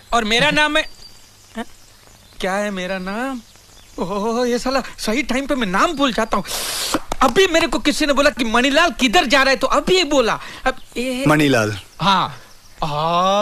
और मेरा नाम है क्या है मेरा नाम? ओह ये साला सही टाइम पे मैं नाम भूल जाता हूँ। अभी मेरे को किसी ने बोला कि मणिलाल किधर जा रहा है, तो अभी बोला अब मणिलाल। हाँ